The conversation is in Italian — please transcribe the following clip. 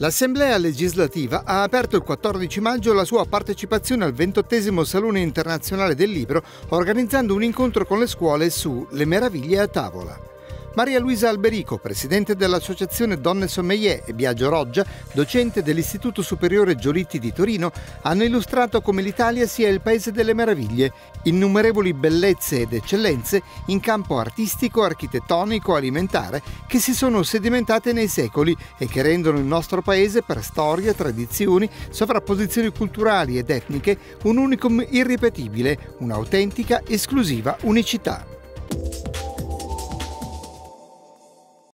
L'Assemblea legislativa ha aperto il 14 maggio la sua partecipazione al 28° Salone Internazionale del Libro, organizzando un incontro con le scuole su Le meraviglie a tavola. Maria Luisa Alberico, presidente dell'Associazione Donne Sommelier, e Biagio Roggia, docente dell'Istituto Superiore Giolitti di Torino, hanno illustrato come l'Italia sia il paese delle meraviglie, innumerevoli bellezze ed eccellenze in campo artistico, architettonico, alimentare, che si sono sedimentate nei secoli e che rendono il nostro paese, per storia, tradizioni, sovrapposizioni culturali ed etniche, un unicum irripetibile, un'autentica, esclusiva unicità.